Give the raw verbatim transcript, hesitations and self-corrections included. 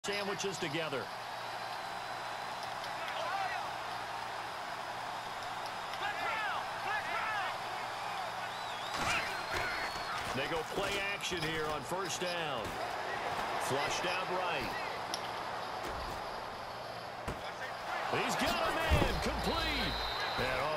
Sandwiches together. They go play action here on first down. Flushed out right. He's got a man complete. And